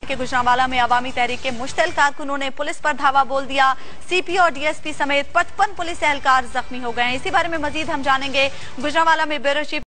कि गुजरांवाला में अवामी तहरीक के मुश्तिल कारकुनों ने पुलिस पर धावा बोल दिया। सीपी और डीएसपी समेत 55 पुलिस एहलकार जख्मी हो गए हैं। इसी बारे में मजीद हम जानेंगे। गुजरांवाला में ब्यूरो चीफ